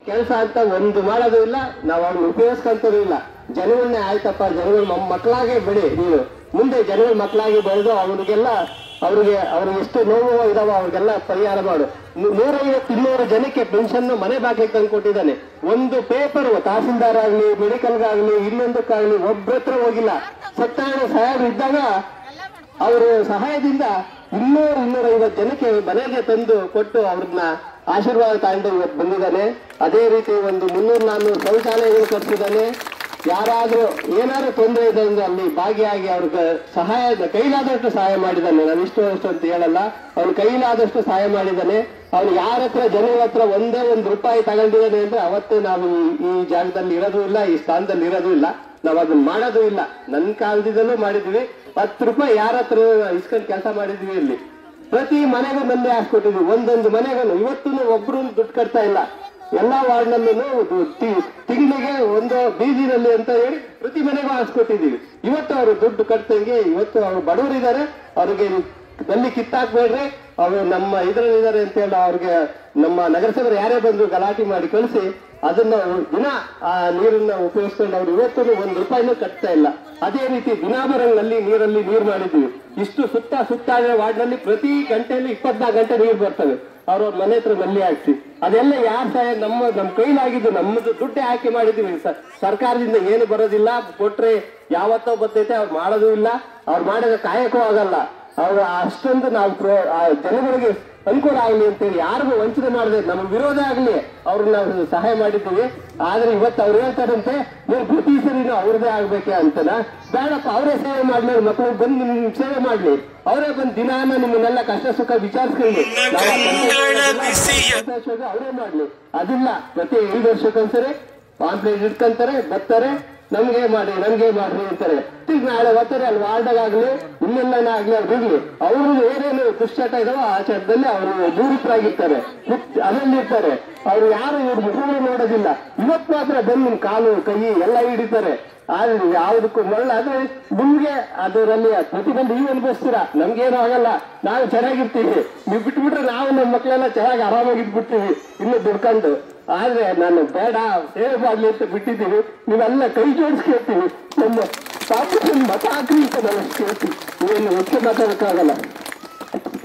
ಕೆಲಸ ಅಂತ ಒಂದು ಮಾಡೋದು ಇಲ್ಲ, ನಾವು ಅವ್ರನ್ನ ಉಪಯೋಗಿಸ್ಕೊಂತೂ ಇಲ್ಲ. ಜನಗಳನ್ನೇ ಆಯ್ತಪ್ಪ, ಜನಗಳ ಮಕ್ಕಳಾಗೆ ಬೆಳಿ, ನೀನು ಮುಂದೆ ಜನಗಳ ಮಕ್ಕಳಾಗಿ ಬೆಳೆದು ಅವ್ರಿಗೆ ಎಷ್ಟು ನೋವು ಇದಾವ ಅವ್ರಿಗೆಲ್ಲ ಪರಿಹಾರ ಮಾಡು. 150-200 ಜನಕ್ಕೆ ಪೆನ್ಷನ್ ಮನೆ ಬಾಗಿಲಿಗೆ ತಂದು ಕೊಟ್ಟಿದ್ದಾನೆ. ಒಂದು ಪೇಪರ್ ತಹಸೀಲ್ದಾರ್ ಆಗ್ಲಿ, ಮೆಡಿಕಲ್ಗಾಗ್ಲಿ, ಇನ್ನೊಂದಕ್ಕಾಗ್ಲಿ ಒಬ್ಬರ ಹತ್ರ ಹೋಗಿಲ್ಲ. ಸತ್ಯನಾರಾಯಣ ಸಾಹೇಬ್ ಇದ್ದಾಗ ಅವರು ಸಹಾಯದಿಂದ 200-250 ಜನಕ್ಕೆ ಮನೆಗೆ ತಂದು ಕೊಟ್ಟು ಅವ್ರನ್ನ ಆಶೀರ್ವಾದ ತಗೊಂಡು ಇವತ್ತು ಬಂದಿದ್ದಾನೆ. ಅದೇ ರೀತಿ ಒಂದು 300-400 ಶೌಚಾಲಯಗಳು ಕಟ್ಟಿಸಿದ್ದಾನೆ. ಯಾರಾದ್ರೂ ಏನಾದ್ರು ತೊಂದರೆ ಇದೆ ಅಂದ್ರೆ ಅಲ್ಲಿ ಭಾಗಿಯಾಗಿ ಅವ್ರಿಗೆ ಕೈಲಾದಷ್ಟು ಸಹಾಯ ಮಾಡಿದ್ದಾನೆ. ನಾನು ಇಷ್ಟು ಅಂತ ಹೇಳಲ್ಲ, ಅವ್ನು ಕೈಲಾದಷ್ಟು ಸಹಾಯ ಮಾಡಿದ್ದಾನೆ. ಅವ್ನು ಯಾರ ಹತ್ರ ಜನಗಳ ಹತ್ರ ಒಂದೇ ಒಂದು ರೂಪಾಯಿ ತಗೊಂಡಿದ್ದಾನೆ ಅಂದ್ರೆ ಅವತ್ತೇ ನಾವು ಈ ಜಾಗದಲ್ಲಿ ಇರೋದು ಇಲ್ಲ, ಈ ಸ್ಥಾನದಲ್ಲಿ ಇರೋದು ಇಲ್ಲ. ನಾವ್ ಅದನ್ನ ಮಾಡೋದು ಇಲ್ಲ. ನನ್ನ ಕಾಲದಿಂದಲೂ ಮಾಡಿದ್ವಿ. 10 ರೂಪಾಯಿ ಯಾರ ಹತ್ರ ಇಸ್ಕೊಂಡು ಕೆಲಸ ಮಾಡಿದ್ವಿ. ಇಲ್ಲಿ ಪ್ರತಿ ಮನೆಗೂ ನಲ್ಲಿ ಹಾಕ್ಕೊಟ್ಟಿದ್ವಿ, ಒಂದೊಂದು ಮನೆಗೂ. ಇವತ್ತು ಒಬ್ರು ದುಡ್ಡು ಕಟ್ತಾ ಇಲ್ಲ. ಎಲ್ಲಾ ವಾರ್ಡ್ನಲ್ಲೂ ತಿಂಗಳಿಗೆ ಒಂದು ಬೀದಿನಲ್ಲಿ ಅಂತ ಹೇಳಿ ಪ್ರತಿ ಮನೆಗೂ ಹಾಕ್ಸ್ಕೊಟ್ಟಿದೀವಿ. ಇವತ್ತು ಅವರು ದುಡ್ಡು ಕಟ್ತಂಗೆ ಇವತ್ತು ಅವ್ರು ಬಡವರಿದ್ದಾರೆ, ಅವ್ರಿಗೆ ನಲ್ಲಿ ಕಿತ್ತಾಕ್ಬೇಡ್ರಿ, ಅವರು ನಮ್ಮ ಇದ್ರಲ್ಲಿದ್ದಾರೆ ಅಂತ ಹೇಳಿ ಅವ್ರಿಗೆ ನಮ್ಮ ನಗರಸಭೆ ಯಾರೇ ಬಂದ್ರು ಗಲಾಟೆ ಮಾಡಿ ಕಳಿಸಿ ಅದನ್ನ ದಿನ ಆ ನೀರನ್ನ ಉಪಯೋಗಿಸ್ಕೊಂಡು ಅವ್ರು ಇವತ್ತು 1 ರೂಪಾಯಿನೂ ಕಟ್ತಾ ಇಲ್ಲ. ಅದೇ ರೀತಿ ದಿನಾಭರಲ್ಲಿ ನೀರು ಮಾಡಿದ್ವಿ. ಇಷ್ಟು ಸುತ್ತ ವಾರ್ಡ್ನಲ್ಲಿ ಪ್ರತಿ ಗಂಟೆಯಲ್ಲಿ 24 ಗಂಟೆ ನೀರು ಬರ್ತವೆ. ಅವ್ರವ್ರ ಮನೆ ಹತ್ರ ನಲ್ಲಿ ಹಾಕ್ಸಿ ಅದೆಲ್ಲ ಯಾರ ಸಹಾಯ? ನಮ್ಮ ಕೈಲಾಗಿದ್ದು, ನಮ್ಮದು ದುಡ್ಡೇ ಆಯ್ಕೆ ಮಾಡಿದ್ವಿ. ಸರ್ಕಾರದಿಂದ ಏನು ಬರೋದಿಲ್ಲ, ಕೊಟ್ರೆ ಯಾವತ್ತೋ ಬರ್ತೈತೆ, ಅವ್ರು ಮಾಡೋದು ಇಲ್ಲ. ಅವ್ರು ಮಾಡಿದ್ರೆ ಕಾಯಕೂ ಆಗಲ್ಲ. ಅವ್ರು ಅಷ್ಟೊಂದು ನಾವು ಜನಗಳಿಗೆ ಅನುಕೂಲ ಆಗ್ಲಿ ಅಂತೇಳಿ ಯಾರಿಗೂ ವಂಚನೆ ಮಾಡದೆ, ನಮ್ಗೆ ವಿರೋಧ ಆಗ್ಲಿ ಅವ್ರನ್ನ ನಾವು ಸಹಾಯ ಮಾಡಿದ್ದೀವಿ. ಆದ್ರೆ ಇವತ್ತು ಅವ್ರು ಹೇಳ್ತಾರಂತೆ ನೀವು ಪ್ರತಿ ಸರಿನೂ ಅವ್ರದೇ ಆಗ್ಬೇಕೆ ಅಂತನ. ಬೇಡಪ್ಪ, ಅವರೇ ಸೇವೆ ಮಾಡ್ಲಿ, ಮಕ್ಕಳು ಬಂದು ನಿಮ್ ಸೇವೆ ಮಾಡ್ಲಿ, ಅವರೇ ಬಂದು ದಿನಾನ ನಿಮ್ಮನ್ನೆಲ್ಲ ಕಷ್ಟ ಸುಖ ವಿಚಾರಿಸ್ಕೊಳ್ಳಿ, ಅವರೇ ಮಾಡ್ಲಿ. ಅದಿಲ್ಲ, ಪ್ರತಿ 5 ವರ್ಷಕ್ಕೊಂದ್ಸರಿ ಪಾಂಪ್ಲೇಟ್ ಇಟ್ಕೊಂತಾರೆ, ಬರ್ತಾರೆ, ನಮ್ಗೆ ಮಾಡ್ರಿ ಅಂತಾರೆ. ನಾಳೆ ಬರ್ತಾರೆ ಅಲ್ಲಿ ವಾರ್ಡಾಗ್ಲಿ ಇನ್ನೆಲ್ಲ ಆಗ್ಲಿ ಅವ್ರಿರ್ಲಿ, ಅವ್ರಿಗೆ ಏನೇನು ದುಶ್ಚಟ ಇದಾವ ಆ ಚಟದಲ್ಲಿ ಅವರು ದೂರಿತರಾಗಿರ್ತಾರೆ, ಅದರಲ್ಲಿ ಇರ್ತಾರೆ. ಅವ್ರು ಯಾರು ಇವ್ರ ಮುಖಗಳು ನೋಡೋದಿಲ್ಲ. ಇವತ್ತು ಮಾತ್ರ ಬಂದು ನಿಮ್ ಕಾಲು ಕೈ ಎಲ್ಲ ಹಿಡಿತಾರೆ. ಆದ್ರೆ ಯಾವುದಕ್ಕೂ ಮರಳ. ಆದ್ರೆ ನಿಮ್ಗೆ ಅದರಲ್ಲಿ ಪ್ರತಿಬಂಧ ನೀವು ಅನುಭವಿಸ್ತೀರಾ, ನಮ್ಗೇನು ಆಗಲ್ಲ, ನಾವು ಚೆನ್ನಾಗಿರ್ತೀವಿ. ನೀವು ಬಿಟ್ಬಿಟ್ರೆ ನಾವು ನಮ್ಮ ಮಕ್ಕಳೆಲ್ಲ ಚೆನ್ನಾಗಿ ಆರಾಮಾಗಿದ್ಬಿಡ್ತೀವಿ ಇನ್ನು ದುಡ್ಕೊಂಡು. ಆದ್ರೆ ನಾನು ಬೇಡ, ಸೇವೆ ಮಾಡ್ಲಿ ಅಂತ ಬಿಟ್ಟಿದ್ದೀವಿ. ನೀವೆಲ್ಲ ಕೈ ಜೋಡಿಸ್ಕೇಳ್ತೀವಿ, ನಮ್ಮ ಪಾಪ ಮತ ಹಾಕ್ರಿ ಅಂತ ನಾನು ಕೇಳ್ತೀವಿ. ನೀವೇನು ಹೆಚ್ಚು ಮಾತಾಡಕ್ಕಾಗಲ್ಲ.